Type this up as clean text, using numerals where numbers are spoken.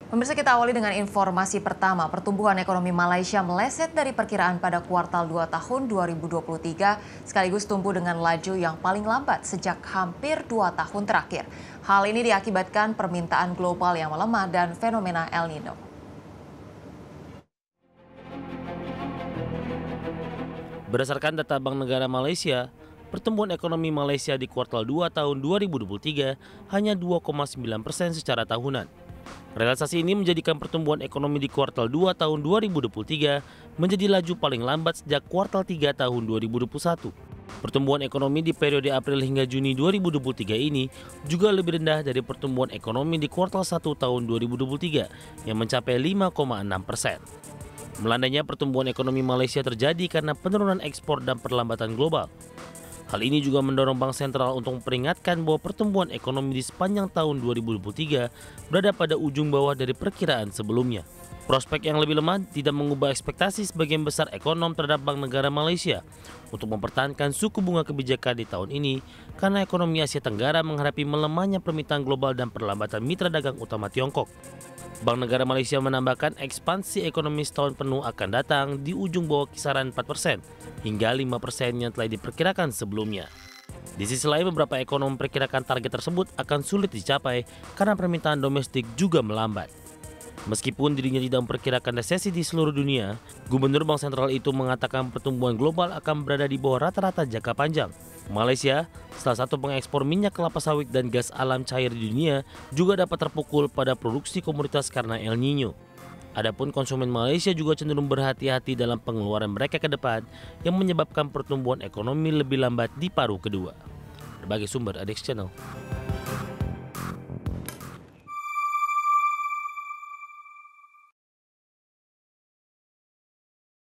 Pemirsa, kita awali dengan informasi pertama. Pertumbuhan ekonomi Malaysia meleset dari perkiraan pada kuartal 2 tahun 2023, sekaligus tumbuh dengan laju yang paling lambat sejak hampir 2 tahun terakhir. Hal ini diakibatkan permintaan global yang melemah dan fenomena El Nino. Berdasarkan data Bank Negara Malaysia, pertumbuhan ekonomi Malaysia di kuartal 2 tahun 2023 hanya 2,9% secara tahunan. Realisasi ini menjadikan pertumbuhan ekonomi di kuartal 2 tahun 2023 menjadi laju paling lambat sejak kuartal 3 tahun 2021. Pertumbuhan ekonomi di periode April hingga Juni 2023 ini juga lebih rendah dari pertumbuhan ekonomi di kuartal 1 tahun 2023 yang mencapai 5,6%. Melandainya pertumbuhan ekonomi Malaysia terjadi karena penurunan ekspor dan perlambatan global. Hal ini juga mendorong Bank Sentral untuk memperingatkan bahwa pertumbuhan ekonomi di sepanjang tahun 2023 berada pada ujung bawah dari perkiraan sebelumnya. Prospek yang lebih lemah tidak mengubah ekspektasi sebagian besar ekonom terhadap Bank Negara Malaysia untuk mempertahankan suku bunga kebijakan di tahun ini karena ekonomi Asia Tenggara menghadapi melemahnya permintaan global dan perlambatan mitra dagang utama Tiongkok. Bank Negara Malaysia menambahkan ekspansi ekonomi setahun penuh akan datang di ujung bawah kisaran 4% hingga 5% yang telah diperkirakan sebelumnya. Di sisi lain, beberapa ekonom memperkirakan target tersebut akan sulit dicapai karena permintaan domestik juga melambat. Meskipun dirinya tidak memperkirakan resesi di seluruh dunia, Gubernur Bank Sentral itu mengatakan pertumbuhan global akan berada di bawah rata-rata jangka panjang. Malaysia, salah satu pengekspor minyak kelapa sawit dan gas alam cair di dunia, juga dapat terpukul pada produksi komoditas karena El Nino. Adapun konsumen Malaysia juga cenderung berhati-hati dalam pengeluaran mereka ke depan yang menyebabkan pertumbuhan ekonomi lebih lambat di paruh kedua. Berbagai sumber, Adex Channel.